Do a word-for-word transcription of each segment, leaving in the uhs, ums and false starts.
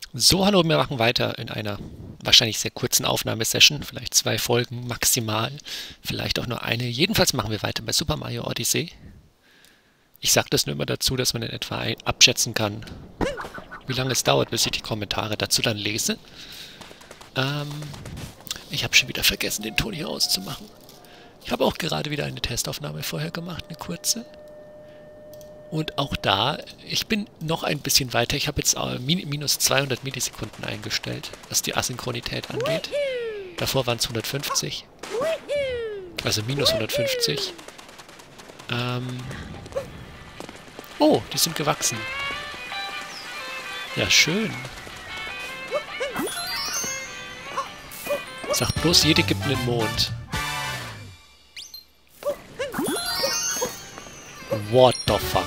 So, hallo, wir machen weiter in einer wahrscheinlich sehr kurzen Aufnahmesession, vielleicht zwei Folgen maximal, vielleicht auch nur eine. Jedenfalls machen wir weiter bei Super Mario Odyssey. Ich sage das nur immer dazu, dass man in etwa abschätzen kann, wie lange es dauert, bis ich die Kommentare dazu dann lese. Ähm, ich habe schon wieder vergessen, den Ton hier auszumachen. Ich habe auch gerade wieder eine Testaufnahme vorher gemacht, eine kurze. Und auch da, ich bin noch ein bisschen weiter. Ich habe jetzt äh, min minus zweihundert Millisekunden eingestellt, was die Asynchronität angeht. Davor waren es hundertfünfzig. Also minus hundertfünfzig. Ähm oh, die sind gewachsen. Ja, schön. Sag bloß, jede gibt einen Mond. What the fuck?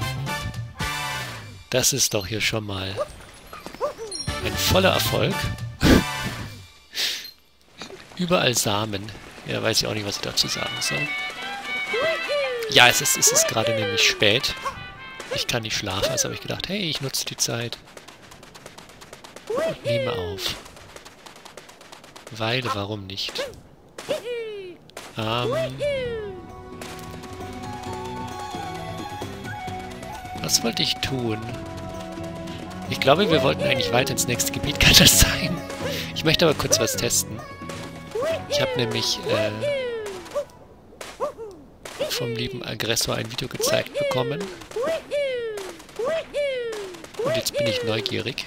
Das ist doch hier schon mal ein voller Erfolg. Überall Samen. Ja, weiß ich auch nicht, was ich dazu sagen soll. Ja, es ist, es ist gerade nämlich spät. Ich kann nicht schlafen, also habe ich gedacht, hey, ich nutze die Zeit und nehme auf. Weil, warum nicht? Ähm... Was wollte ich tun? Ich glaube, wir wollten eigentlich weiter ins nächste Gebiet, kann das sein? Ich möchte aber kurz was testen. Ich habe nämlich äh, vom lieben Aggressor ein Video gezeigt bekommen. Und jetzt bin ich neugierig.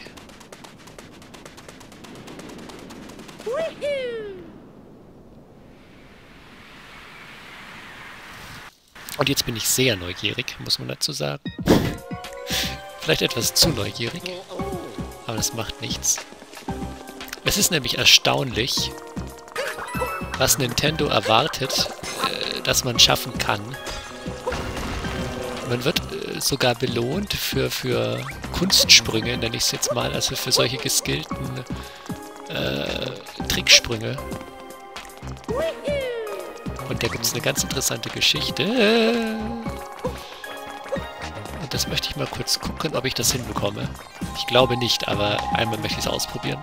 Und jetzt bin ich sehr neugierig, muss man dazu sagen. Vielleicht etwas zu neugierig, aber das macht nichts. Es ist nämlich erstaunlich, was Nintendo erwartet, äh, dass man schaffen kann. Man wird äh, sogar belohnt für, für Kunstsprünge, nenne ich es jetzt mal, also für solche geskillten äh, Tricksprünge. Und da gibt es eine ganz interessante Geschichte. Und das möchte ich mal kurz gucken, ob ich das hinbekomme. Ich glaube nicht, aber einmal möchte ich es ausprobieren.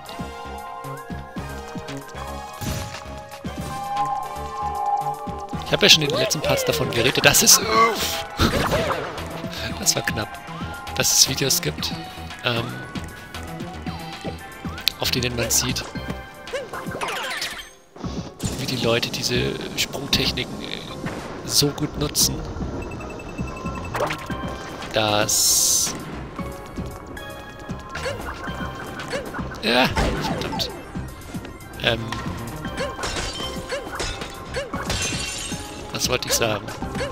Ich habe ja schon in den letzten Parts davon geredet, dass es... Uff, das war knapp. Dass es Videos gibt, ähm, auf denen man sieht, wie die Leute diese Sprungtechniken so gut nutzen, dass... Ja, verdammt. Ähm... Was wollte ich sagen?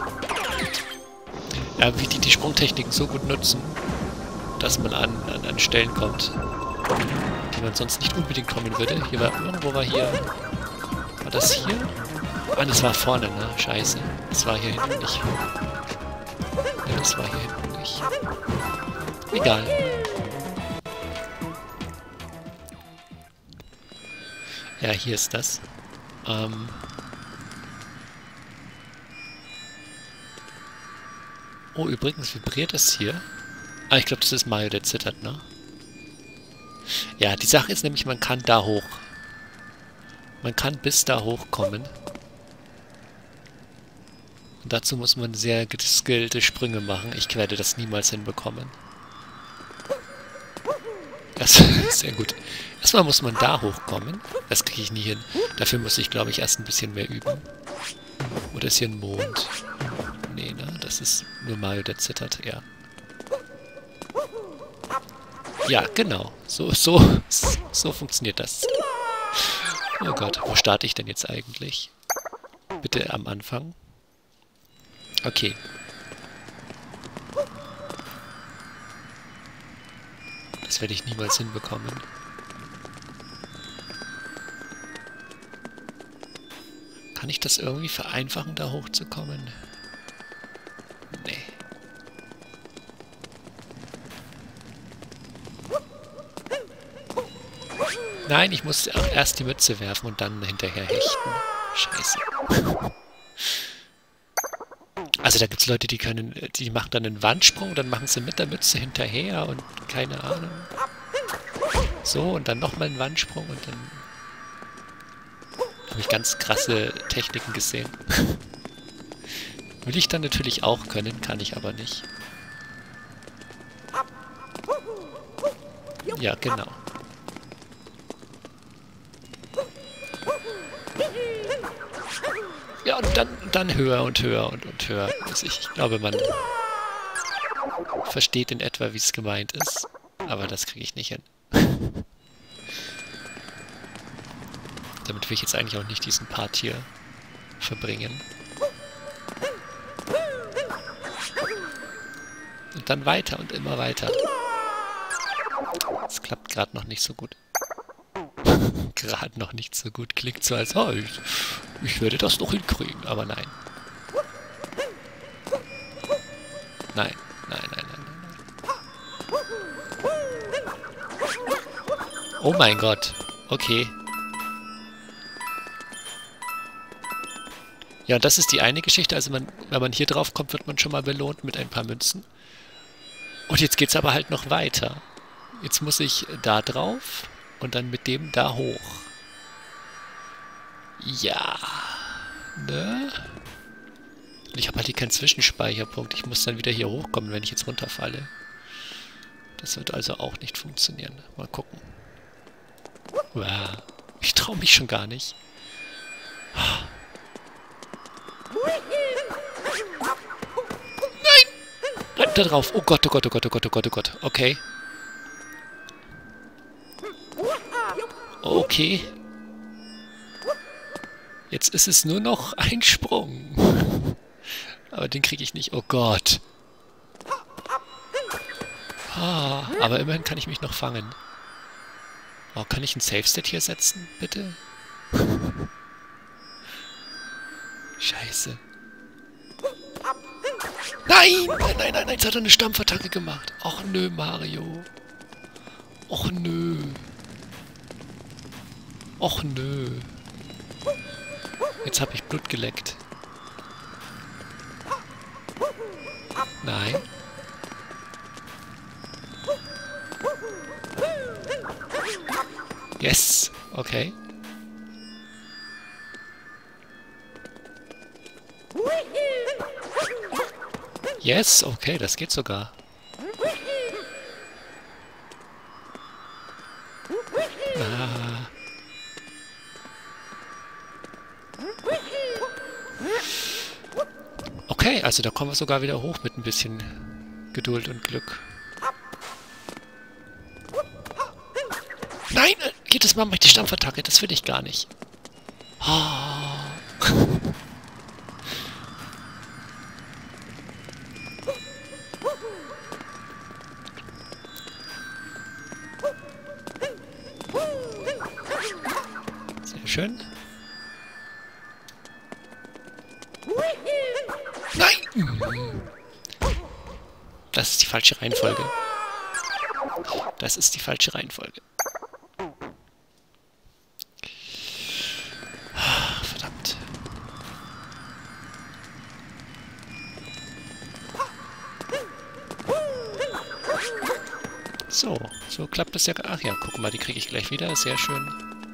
Ja, wie die die Sprungtechniken so gut nutzen, dass man an, an, an Stellen kommt, die man sonst nicht unbedingt kommen würde. Hier war... Irgendwo war hier... War das hier? Ah, das war vorne, ne? Scheiße. Das war hier hinten nicht. Ja, das war hier hinten nicht. Egal. Ja, hier ist das. Ähm... Oh, übrigens vibriert es hier. Ah, ich glaube, das ist Mario, der zittert, ne? Ja, die Sache ist nämlich, man kann da hoch. Man kann bis da hochkommen. Und dazu muss man sehr geskillte Sprünge machen. Ich werde das niemals hinbekommen. Das ist sehr gut. Erstmal muss man da hochkommen. Das kriege ich nie hin. Dafür muss ich, glaube ich, erst ein bisschen mehr üben. Oder ist hier ein Mond? Nee, ne? Das ist nur Mario, der zittert, ja. Ja, genau. So, so, so funktioniert das. Oh Gott, wo starte ich denn jetzt eigentlich? Bitte am Anfang. Okay. Das werde ich niemals hinbekommen. Kann ich das irgendwie vereinfachen, da hochzukommen? Nee. Nein, ich muss auch erst die Mütze werfen und dann hinterher hechten. Scheiße. Also da gibt es Leute, die können, die machen dann einen Wandsprung und dann machen sie mit der Mütze hinterher und keine Ahnung. So, und dann nochmal einen Wandsprung und dann habe ich ganz krasse Techniken gesehen. Will ich dann natürlich auch können, kann ich aber nicht. Ja, genau. Ja, und dann, dann höher und höher und, und höher. Also ich, ich glaube, man versteht in etwa, wie es gemeint ist. Aber das kriege ich nicht hin. Damit will ich jetzt eigentlich auch nicht diesen Part hier verbringen. Und dann weiter und immer weiter. Das klappt gerade noch nicht so gut. Gerade noch nicht so gut. Klingt so, als oh, ich, ich werde das noch hinkriegen. Aber nein. Nein, nein, nein, nein, nein. Oh mein Gott. Okay. Ja, und das ist die eine Geschichte. Also man, wenn man hier drauf kommt, wird man schon mal belohnt mit ein paar Münzen. Und jetzt geht's aber halt noch weiter. Jetzt muss ich da drauf und dann mit dem da hoch. Ja. Ne? Und ich habe halt hier keinen Zwischenspeicherpunkt. Ich muss dann wieder hier hochkommen, wenn ich jetzt runterfalle. Das wird also auch nicht funktionieren. Mal gucken. Wow. Ich traue mich schon gar nicht. Nein! Da drauf. Oh Gott, oh Gott, oh Gott, oh Gott, oh Gott, oh Gott. Okay. Okay. Jetzt ist es nur noch ein Sprung. Aber den kriege ich nicht. Oh Gott. Ah, aber immerhin kann ich mich noch fangen. Oh, kann ich ein Safe-State hier setzen, bitte? Scheiße. Nein! Nein, nein, nein, jetzt hat er eine Stampfattacke gemacht. Och nö, Mario. Och nö. Och nö. Jetzt habe ich Blut geleckt. Nein. Yes. Okay. Yes. Okay, das geht sogar. Ah. Okay, also da kommen wir sogar wieder hoch mit ein bisschen Geduld und Glück. Nein! Jedes Mal mache ich die Stampfattacke, das will ich gar nicht. Oh. Sehr schön. Nein! Das ist die falsche Reihenfolge. Das ist die falsche Reihenfolge. Verdammt. So, so klappt es ja. Ach ja, guck mal, die kriege ich gleich wieder. Sehr schön.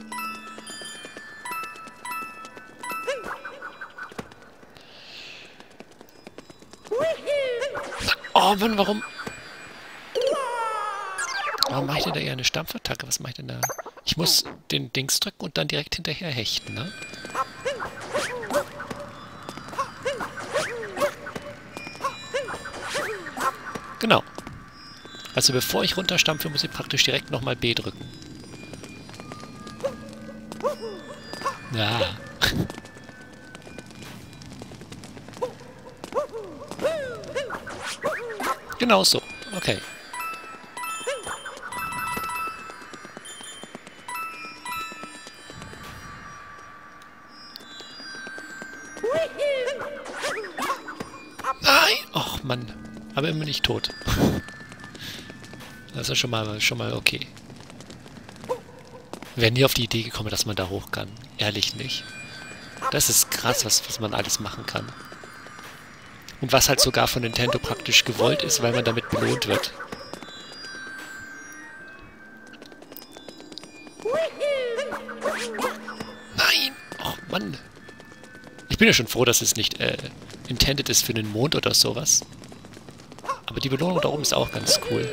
Oh Mann, warum? Warum mache ich denn da eher eine Stampfattacke? Was mache ich denn da? Ich muss den Dings drücken und dann direkt hinterher hechten, ne? Genau. Also bevor ich runterstampfe, muss ich praktisch direkt nochmal B drücken. Ja. Genau so. Okay. Nein! Och, Mann. Aber immer nicht tot. Das ist schon mal, schon mal okay. Wir wären nie auf die Idee gekommen, dass man da hoch kann. Ehrlich nicht. Das ist krass, was, was man alles machen kann. Und was halt sogar von Nintendo praktisch gewollt ist, weil man damit belohnt wird. Nein! Oh Mann! Ich bin ja schon froh, dass es nicht äh, intended ist für den Mond oder sowas. Aber die Belohnung da oben ist auch ganz cool.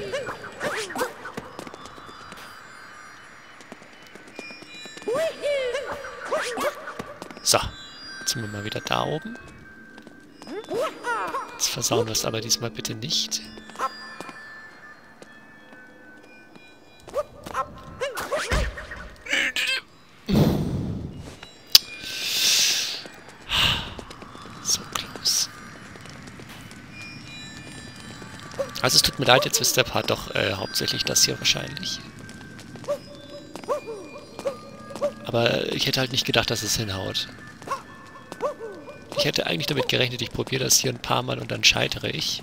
So, jetzt sind wir mal wieder da oben. Jetzt versauen wir es aber diesmal bitte nicht. So close. Also es tut mir leid, jetzt ist der Part doch äh, hauptsächlich das hier wahrscheinlich. Aber ich hätte halt nicht gedacht, dass es hinhaut. Ich hätte eigentlich damit gerechnet, ich probiere das hier ein paar Mal und dann scheitere ich.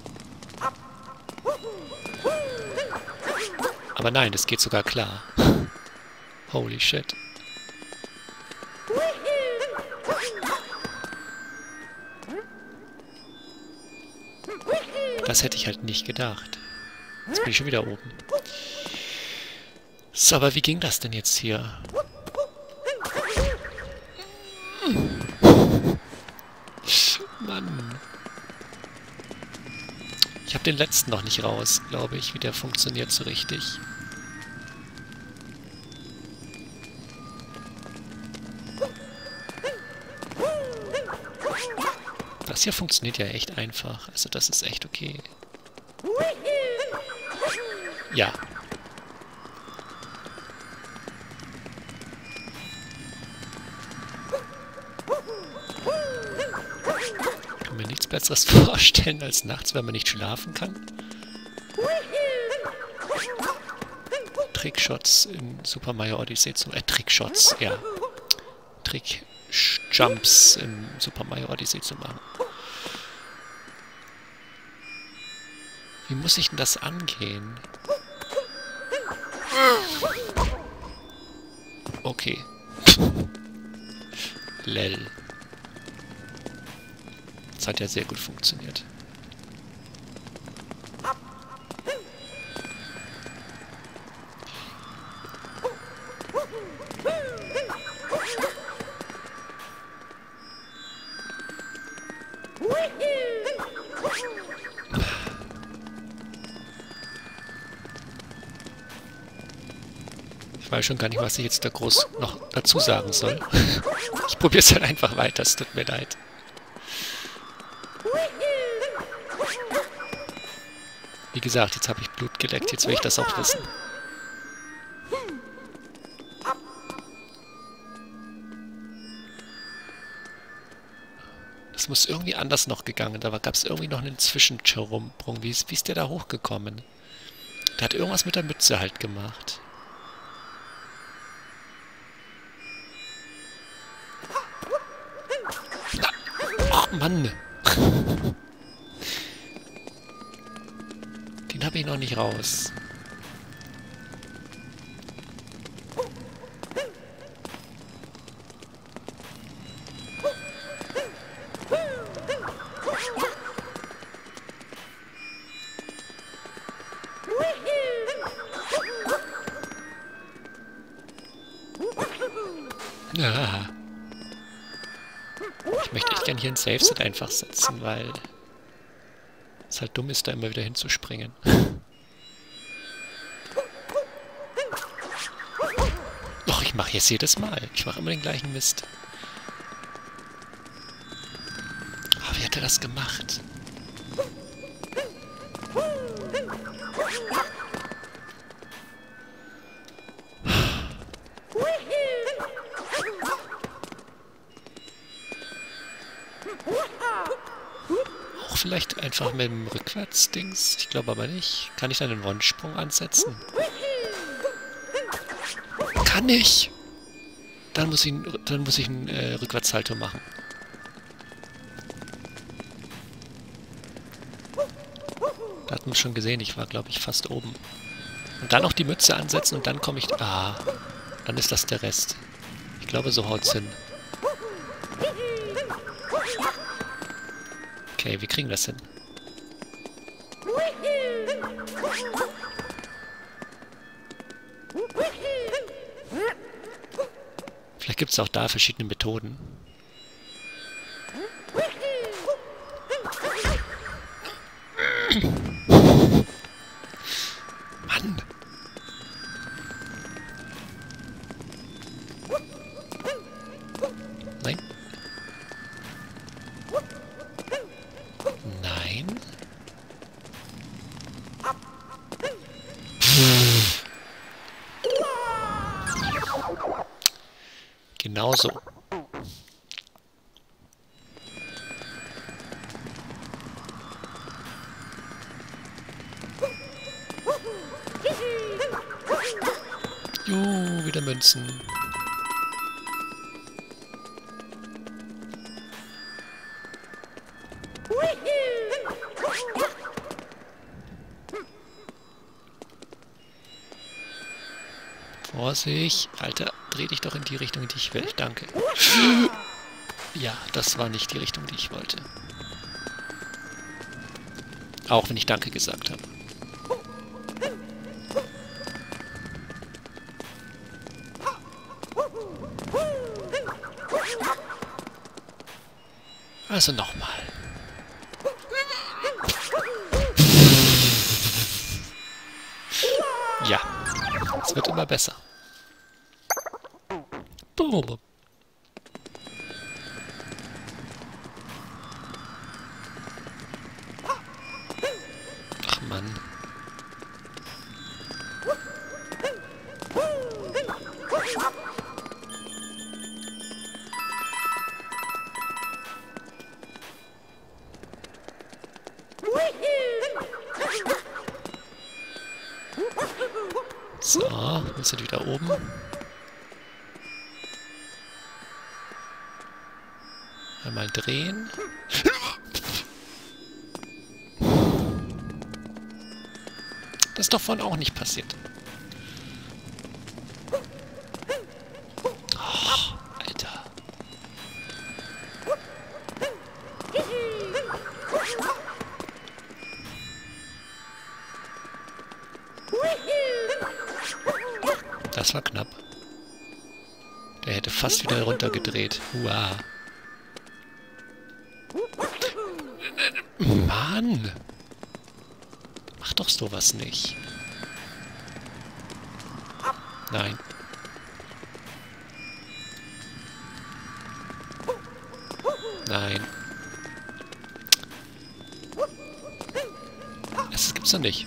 Aber nein, das geht sogar klar. Holy shit. Das hätte ich halt nicht gedacht. Jetzt bin ich schon wieder oben. So, aber wie ging das denn jetzt hier? Mann. Ich habe den letzten noch nicht raus, glaube ich, wie der funktioniert so richtig. Das hier funktioniert ja echt einfach. Also das ist echt okay. Ja. Ich kann mir nichts Besseres vorstellen als nachts, wenn man nicht schlafen kann. Trickshots in Super Mario Odyssey zum... Äh, Trickshots, ja. Trick-Jumps in Super Mario Odyssey zu machen. Wie muss ich denn das angehen? Okay. Lel. Das hat ja sehr gut funktioniert. Ich weiß schon gar nicht, was ich jetzt da groß noch dazu sagen soll. Ich probiere es halt einfach weiter, es tut mir leid. Wie gesagt, jetzt habe ich Blut geleckt, jetzt will ich das auch wissen. Das muss irgendwie anders noch gegangen, da gab es irgendwie noch einen Zwischensprung. Wie ist, wie ist der da hochgekommen? Der hat irgendwas mit der Mütze halt gemacht. Ach, Mann! Den habe ich noch nicht raus. Ja. Ich möchte echt gern hier ein Safe-Set einfach setzen, weil es halt dumm ist, da immer wieder hinzuspringen. Doch, ich mache jetzt jedes Mal. Ich mache immer den gleichen Mist. Aber wie hat er das gemacht? Auch vielleicht einfach mit dem Rückwärts-Dings? Ich glaube aber nicht. Kann ich dann einen One-Sprung ansetzen? Kann ich! Dann muss ich, dann muss ich einen äh, Rückwärtssalto machen. Da hat man schon gesehen, ich war, glaube ich, fast oben. Und dann noch die Mütze ansetzen und dann komme ich... Ah, dann ist das der Rest. Ich glaube, so haut's hin. Okay, wir kriegen das hin. Vielleicht gibt es auch da verschiedene Methoden. Mann! Nein. Nein. Genauso. Juhu, wieder Münzen. Vorsicht. Alter, dreh dich doch in die Richtung, die ich will. Danke. Ja, das war nicht die Richtung, die ich wollte. Auch wenn ich Danke gesagt habe. Also nochmal. Ja, es wird immer besser. Boom. Ach Mann. So, wir sind wieder oben. Einmal drehen. Das ist doch vorhin auch nicht passiert. Oh, Alter. Das war knapp. Der hätte fast wieder runtergedreht. Hua. Mann! Mach doch sowas nicht. Nein. Nein. Das gibt's doch nicht.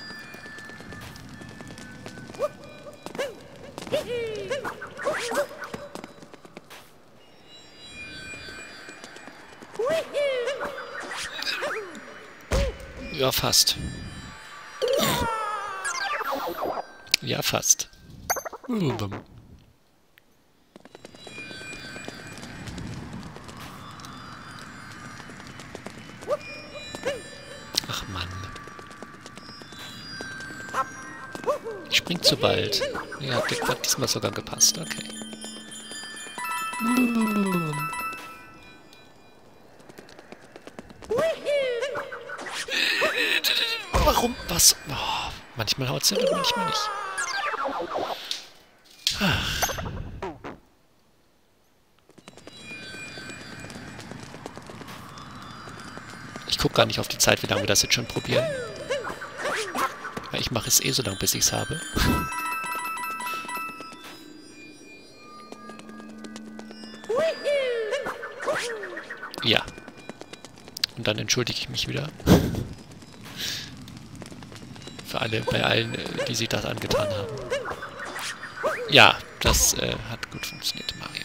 Ja, fast. Ja, fast. Ach Mann. Ich spring zu bald. Ja, das hat diesmal sogar gepasst. Okay. Warum? Was? Oh, manchmal haut es hin und manchmal nicht. Ach. Ich gucke gar nicht auf die Zeit, wie lange wir das jetzt schon probieren. Weil ich mache es eh so lange, bis ich es habe. Ja. Und dann entschuldige ich mich wieder. Für alle, bei allen, die sich das angetan haben. Ja, das äh, hat gut funktioniert, Mario.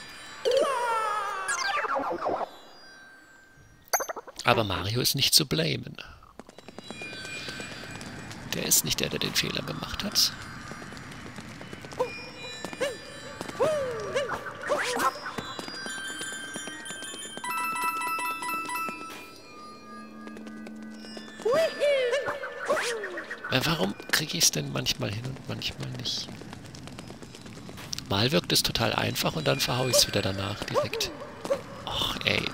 Aber Mario ist nicht zu blamen. Der ist nicht der, der den Fehler gemacht hat. Warum kriege ich es denn manchmal hin und manchmal nicht? Mal wirkt es total einfach und dann verhaue ich es wieder danach direkt. Och, ey.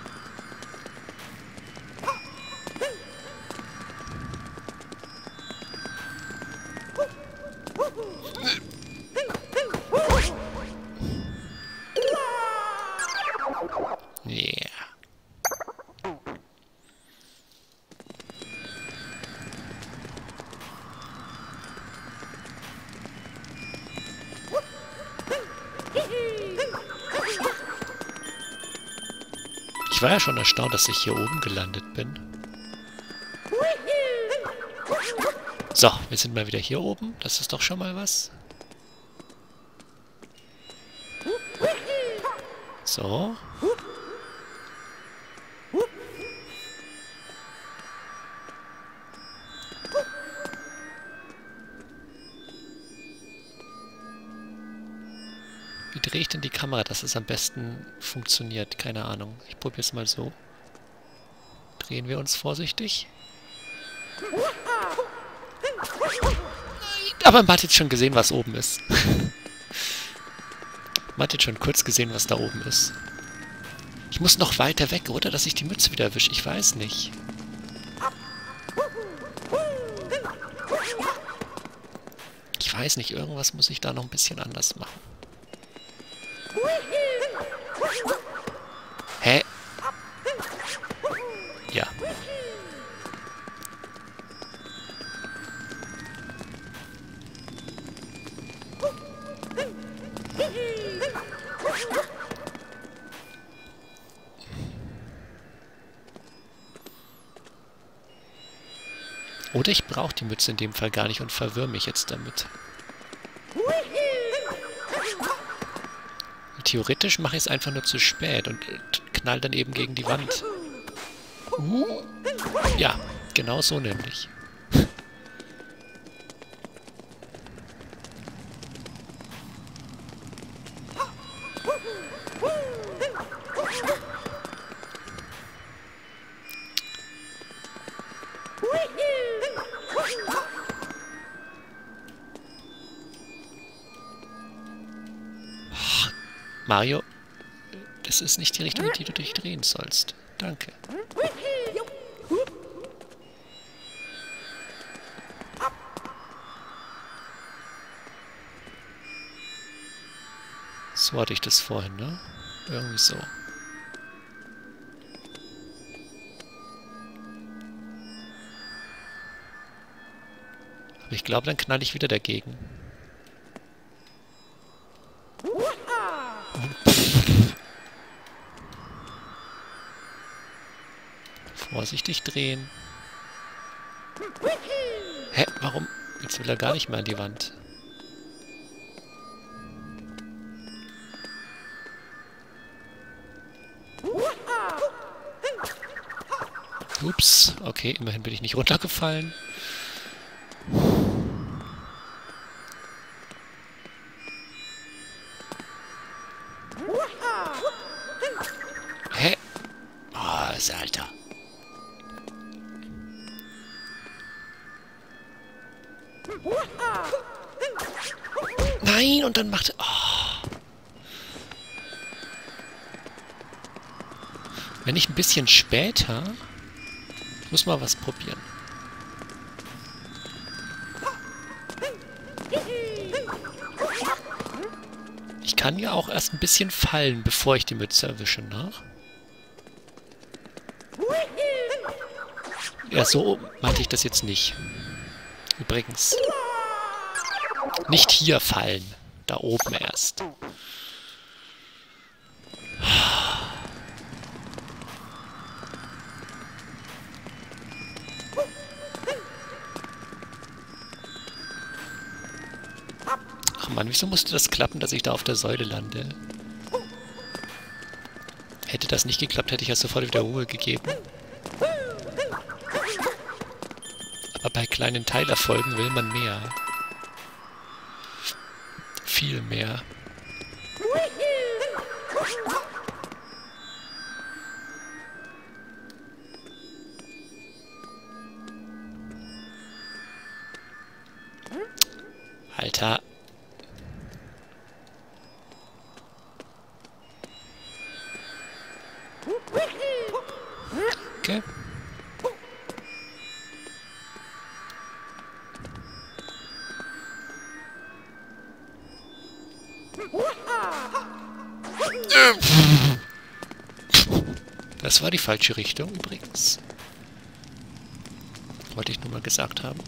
Ich war ja schon erstaunt, dass ich hier oben gelandet bin. So, wir sind mal wieder hier oben. Das ist doch schon mal was. So. Wie drehe ich denn die Kamera, dass es am besten funktioniert? Keine Ahnung. Ich probiere es mal so. Drehen wir uns vorsichtig. Aber man hat jetzt schon gesehen, was oben ist. Man hat jetzt schon kurz gesehen, was da oben ist. Ich muss noch weiter weg, oder? Dass ich die Mütze wieder erwische. Ich weiß nicht. Ich weiß nicht. Irgendwas muss ich da noch ein bisschen anders machen. Hä? Ja. Oder ich brauche die Mütze in dem Fall gar nicht und verwirre mich jetzt damit. Theoretisch mache ich es einfach nur zu spät und knall dann eben gegen die Wand. Uh, ja, genau so nämlich. Mario, das ist nicht die Richtung, in die du dich drehen sollst. Danke. So hatte ich das vorhin, ne? Irgendwie so. Aber ich glaube, dann knall ich wieder dagegen. Vorsichtig drehen. Hä? Warum? Jetzt will er gar nicht mehr an die Wand. Ups. Okay, immerhin bin ich nicht runtergefallen. Hä? Oh, das Alter. Nein, und dann macht... Oh. Wenn ich ein bisschen später... Ich muss mal was probieren. Ich kann ja auch erst ein bisschen fallen, bevor ich die Mütze erwische, ne? Ja, so meinte ich das jetzt nicht. Übrigens. Nicht hier fallen. Da oben erst. Ach Mann, wieso musste das klappen, dass ich da auf der Säule lande? Hätte das nicht geklappt, hätte ich ja sofort wieder Ruhe gegeben. Aber bei kleinen Teilerfolgen will man mehr. Viel mehr. Alter. Okay. Das war die falsche Richtung übrigens. Wollte ich nur mal gesagt haben.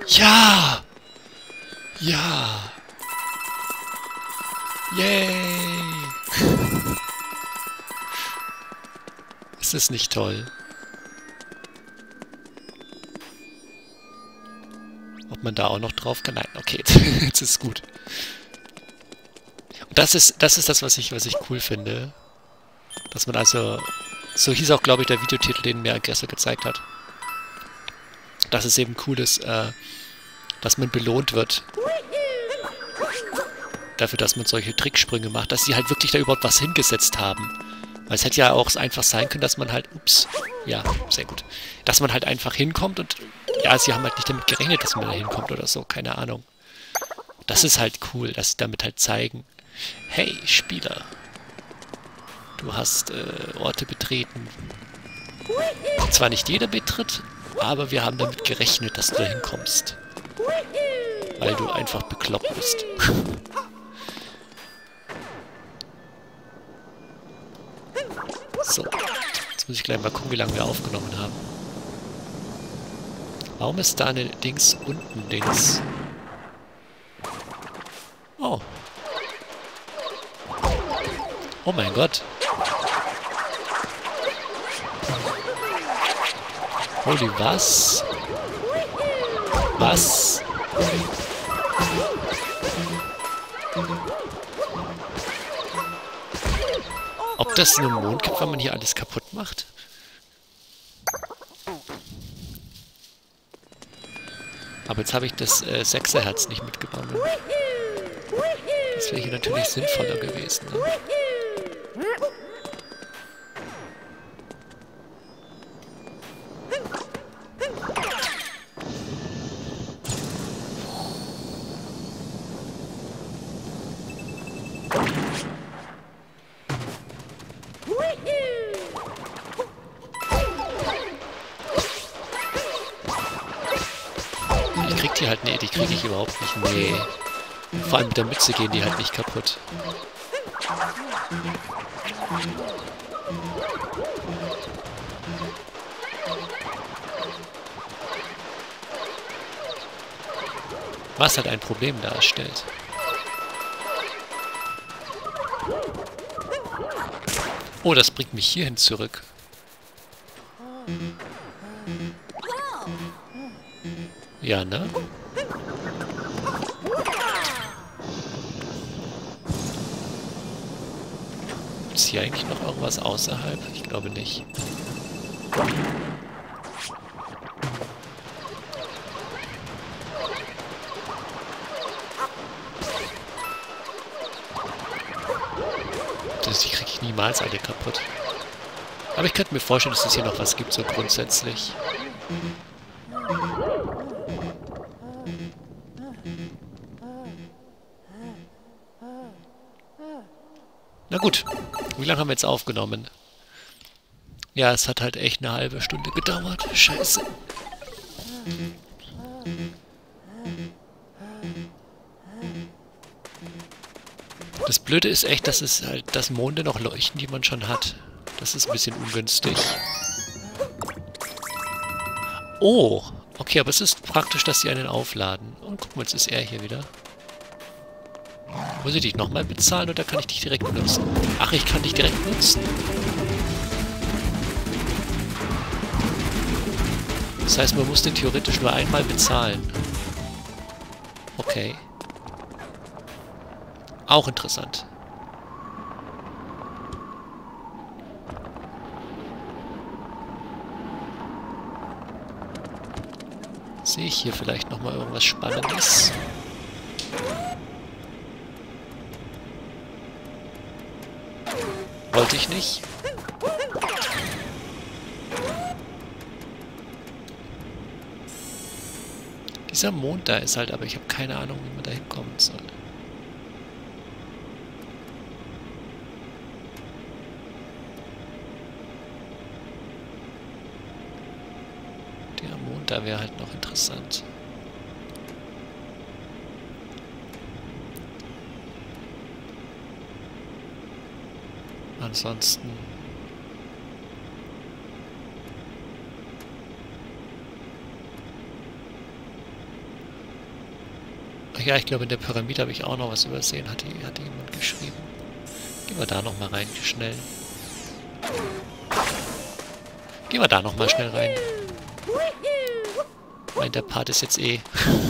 Ja! Ja! Yay! Ist es nicht toll? Ob man da auch noch drauf kann? Nein, okay, jetzt ist gut. Und das ist, das ist das, was ich, was ich cool finde. Dass man also... So hieß auch, glaube ich, der Videotitel, den mir Aggressor gezeigt hat. Dass es eben cool ist, äh, dass man belohnt wird. Dafür, dass man solche Tricksprünge macht. Dass sie halt wirklich da überhaupt was hingesetzt haben. Weil es hätte ja auch einfach sein können, dass man halt... Ups. Ja, sehr gut. Dass man halt einfach hinkommt und... Ja, sie haben halt nicht damit gerechnet, dass man da hinkommt oder so. Keine Ahnung. Das ist halt cool, dass sie damit halt zeigen. Hey, Spieler. Du hast äh, Orte betreten. Zwar nicht jeder betritt, aber wir haben damit gerechnet, dass du da hinkommst. Weil du einfach bekloppt bist. So. Jetzt muss ich gleich mal gucken, wie lange wir aufgenommen haben. Warum ist da eine Dings unten Dings? Oh. Oh mein Gott. Holy was? Was? Ob das nur einen Mond gibt, wenn man hier alles kaputt macht? Aber jetzt habe ich das äh, Sechserherz nicht mitgenommen. Das wäre hier natürlich sinnvoller gewesen. Ne? Ich krieg die halt, nee, die kriege ich überhaupt nicht, nee. Vor allem mit der Mütze gehen die halt nicht kaputt. Was halt ein Problem darstellt. Oh, das bringt mich hierhin zurück. Ja, ne? Ist hier eigentlich noch irgendwas außerhalb? Ich glaube nicht. Das, die kriege ich niemals alle kaputt. Aber ich könnte mir vorstellen, dass es hier noch was gibt, so grundsätzlich. Na gut, wie lange haben wir jetzt aufgenommen? Ja, es hat halt echt eine halbe Stunde gedauert. Scheiße. Das Blöde ist echt, dass es halt, dass Monde noch leuchten, die man schon hat. Das ist ein bisschen ungünstig. Oh, okay, aber es ist praktisch, dass sie einen aufladen. Und guck mal, jetzt ist er hier wieder. Muss ich dich nochmal bezahlen oder kann ich dich direkt nutzen? Ach, ich kann dich direkt nutzen. Das heißt, man muss den theoretisch nur einmal bezahlen. Okay. Auch interessant. Sehe ich hier vielleicht nochmal irgendwas Spannendes? Wollte ich nicht. Dieser Mond da ist halt, aber ich habe keine Ahnung, wie man da hinkommen soll. Der Mond da wäre halt noch interessant. Ansonsten... ja, ich glaube, in der Pyramide habe ich auch noch was übersehen, hat, die, hat jemand geschrieben. Gehen wir da nochmal rein, schnell. Gehen wir da nochmal schnell rein. Ich meine, der Part ist jetzt eh...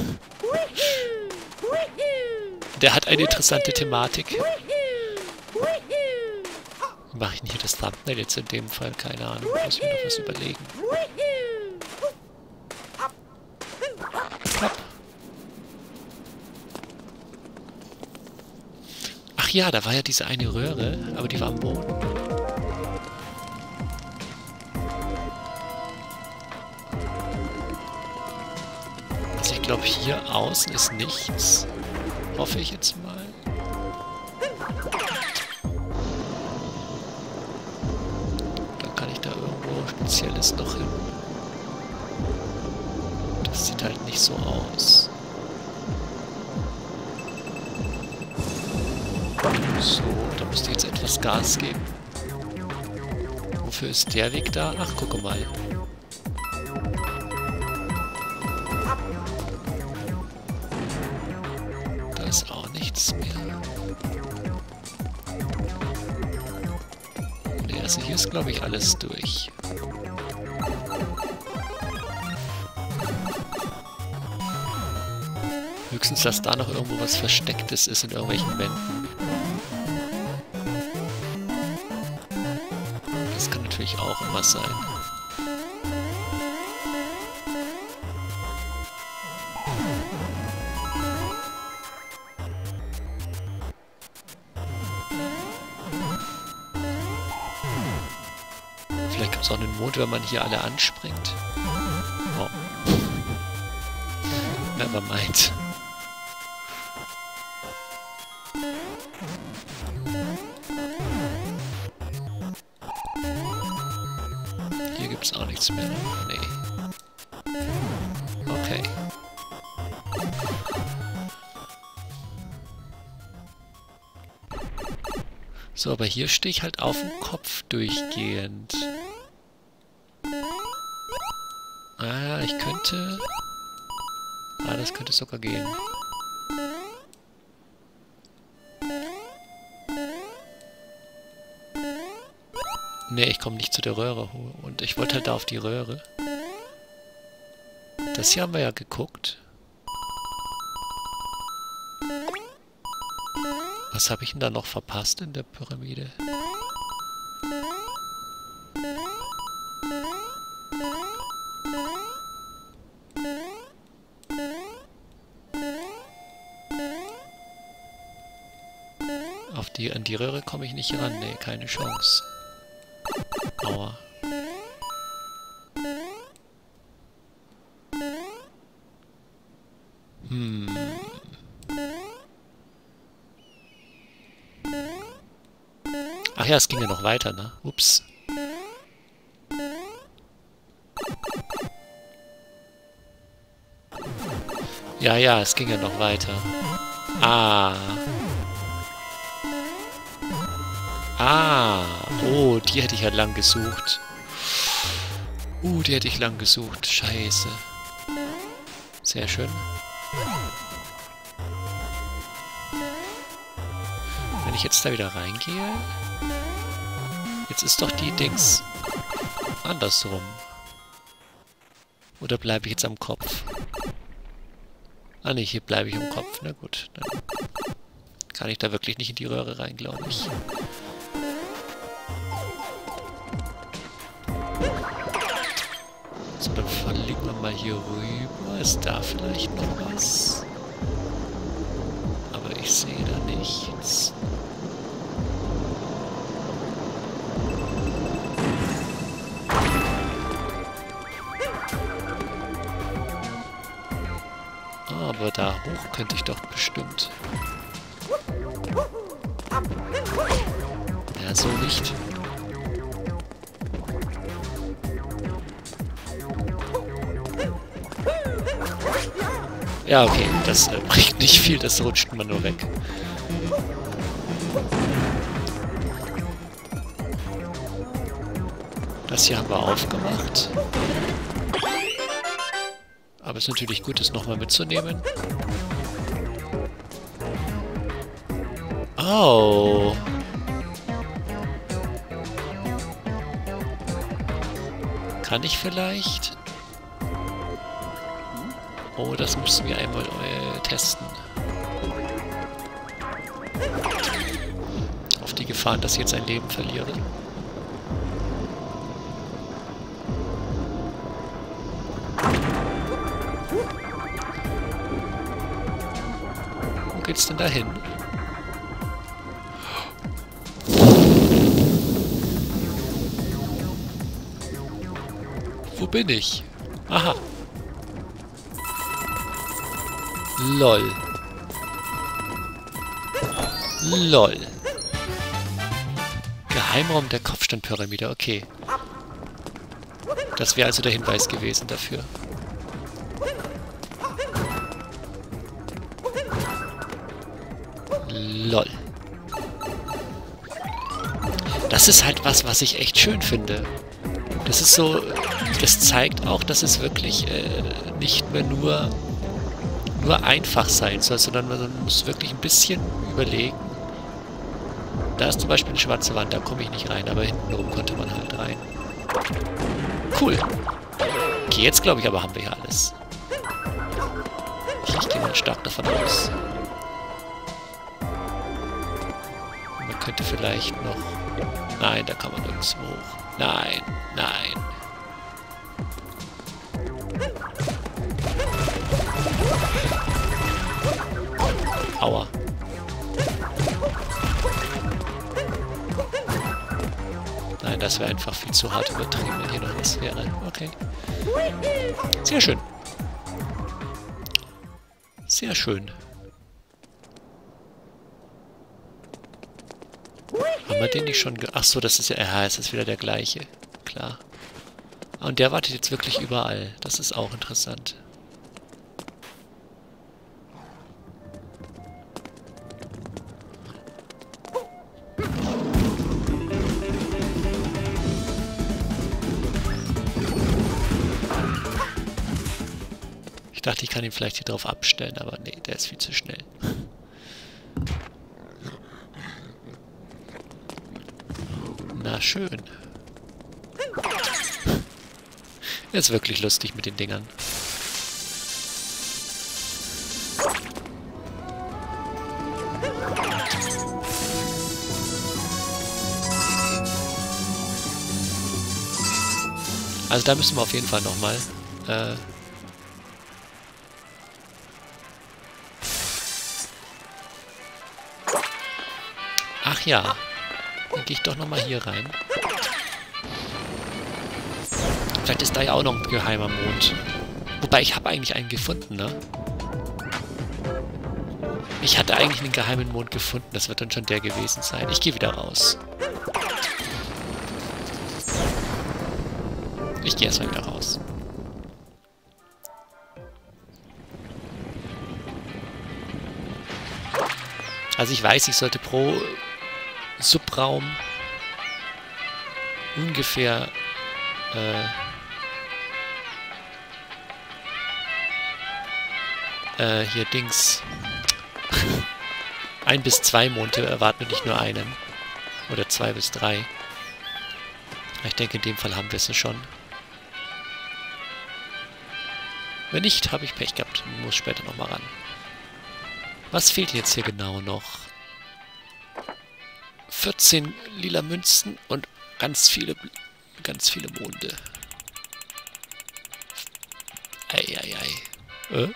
Der hat eine interessante Thematik. Mache ich nicht das Thumbnail jetzt in dem Fall? Keine Ahnung. Muss mir noch was überlegen. Hopp. Ach ja, da war ja diese eine Röhre, aber die war am Boden. Also ich glaube, hier außen ist nichts. Hoffe ich jetzt mal. Da kann ich da irgendwo Spezielles noch hin. Das sieht halt nicht so aus. So, da müsste ich jetzt etwas Gas geben. Wofür ist der Weg da? Ach, gucke mal. Da ist auch nichts mehr. Ne, also hier ist, glaube ich, alles durch. Höchstens, dass da noch irgendwo was Verstecktes ist in irgendwelchen Wänden. Das kann natürlich auch immer sein. Vielleicht gibt es auch einen Mond, wenn man hier alle anspringt. Oh. Never mind. Hier gibt es auch nichts mehr. Nee. Okay. So, aber hier stehe ich halt auf dem Kopf durchgehend. Ah, ich könnte... Ah, das könnte sogar gehen. Nee, ich komme nicht zu der Röhre. Und ich wollte halt da auf die Röhre. Das hier haben wir ja geguckt. Was habe ich denn da noch verpasst in der Pyramide? Auf die, an die Röhre komme ich nicht ran. Nee, keine Chance. Aua. Hm. Ach ja, es ging ja noch weiter, ne? Ups. Ja, ja, es ging ja noch weiter. Ah. Ah. Oh, die hätte ich ja lang gesucht. Uh, die hätte ich lang gesucht. Scheiße. Sehr schön. Wenn ich jetzt da wieder reingehe... Jetzt ist doch die Dings andersrum. Oder bleibe ich jetzt am Kopf? Ah ne, hier bleibe ich am Kopf. Na gut, dann kann ich da wirklich nicht in die Röhre rein, glaube ich. So, dann verlegen wir mal hier rüber. Ist da vielleicht noch was? Aber ich sehe da nichts. Aber da hoch könnte ich doch bestimmt. Ja, so nicht. Ja, okay, das äh, bringt nicht viel, das rutscht man nur weg. Das hier haben wir aufgemacht. Aber es ist natürlich gut, das nochmal mitzunehmen. Oh. Kann ich vielleicht? Oh, das müssen wir einmal äh, testen. Auf die Gefahr, dass ich jetzt ein Leben verliere. Wo geht's denn dahin? Wo bin ich? Aha. Lol. Lol. Geheimraum der Kopfsteinpyramide, okay. Das wäre also der Hinweis gewesen dafür. Lol. Das ist halt was, was ich echt schön finde. Das ist so, das zeigt auch, dass es wirklich äh, nicht mehr nur, nur einfach sein soll, sondern man muss wirklich ein bisschen überlegen. Da ist zum Beispiel eine schwarze Wand, da komme ich nicht rein, aber hinten oben konnte man halt rein. Cool. Okay, jetzt glaube ich aber haben wir hier alles. Ich, ich gehe mal stark davon aus. Man könnte vielleicht noch... Nein, da kann man nirgends hoch. Nein, nein. Aua. Nein, das wäre einfach viel zu hart übertrieben, wenn hier noch was wäre. Okay. Sehr schön. Sehr schön. Haben wir den nicht schon ge... Ach so, das ist ja... Ja, es ist wieder der gleiche. Klar. Und der wartet jetzt wirklich überall. Das ist auch interessant. Ich dachte, ich kann ihn vielleicht hier drauf abstellen, aber nee, der ist viel zu schnell. Na schön. Ist wirklich lustig mit den Dingern. Also da müssen wir auf jeden Fall nochmal... Äh, Ach ja. Dann gehe ich doch nochmal hier rein. Vielleicht ist da ja auch noch ein geheimer Mond. Wobei, ich habe eigentlich einen gefunden, ne? Ich hatte eigentlich einen geheimen Mond gefunden. Das wird dann schon der gewesen sein. Ich gehe wieder raus. Ich gehe erstmal wieder raus. Also ich weiß, ich sollte pro Subraum ungefähr äh, äh, hier Dings ein bis zwei Monde erwarten und nicht nur einen. Oder zwei bis drei. Ich denke, in dem Fall haben wir es schon. Wenn nicht, habe ich Pech gehabt. Muss später nochmal ran. Was fehlt jetzt hier genau noch? vierzehn lila Münzen und ganz viele, ganz viele Monde. Eieiei. Äh?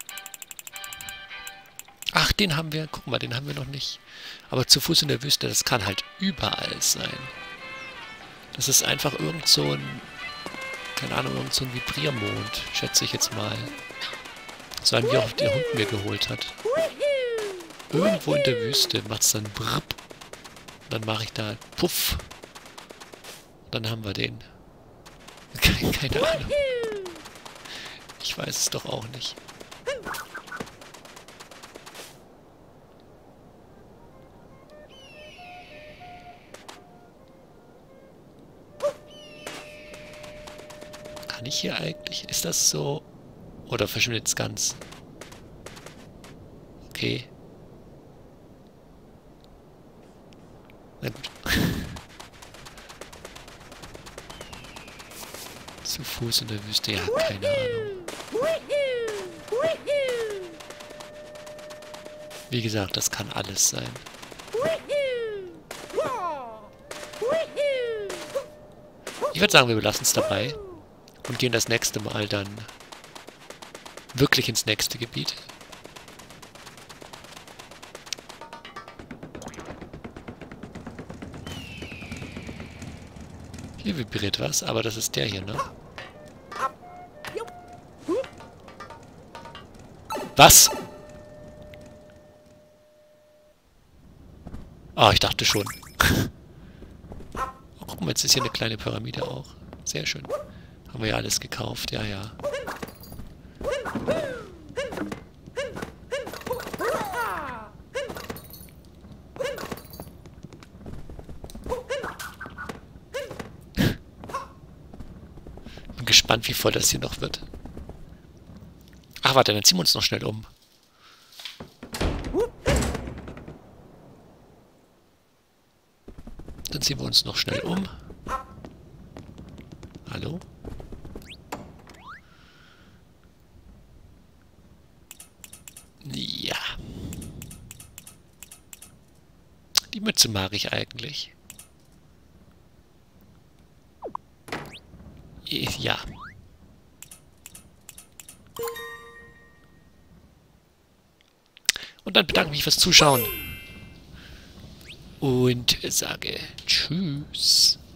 Ach, den haben wir, guck mal, den haben wir noch nicht. Aber zu Fuß in der Wüste, das kann halt überall sein. Das ist einfach irgend so ein, keine Ahnung, irgend so ein Vibriermond, schätze ich jetzt mal. So einen, wie auch der Hund mir geholt hat. Irgendwo in der Wüste macht es dann brrp. Dann mache ich da Puff. Dann haben wir den. Keine Ahnung. Ich weiß es doch auch nicht. Kann ich hier eigentlich... Ist das so... Oder verschwindet es ganz? Okay. Na gut. Zu Fuß in der Wüste, ja, keine Ahnung. Wie gesagt, das kann alles sein. Ich würde sagen, wir belassen es dabei und gehen das nächste Mal dann wirklich ins nächste Gebiet. Hier vibriert was, aber das ist der hier, ne? Was? Ah, ich dachte schon. Oh, guck mal, jetzt ist hier eine kleine Pyramide auch. Sehr schön. Haben wir ja alles gekauft, ja, ja. Bin gespannt, wie voll das hier noch wird. Ach, warte, dann ziehen wir uns noch schnell um. Dann ziehen wir uns noch schnell um. Hallo? Ja. Die Mütze mag ich eigentlich. Ja. Und dann bedanke ich mich fürs Zuschauen. Und sage Tschüss.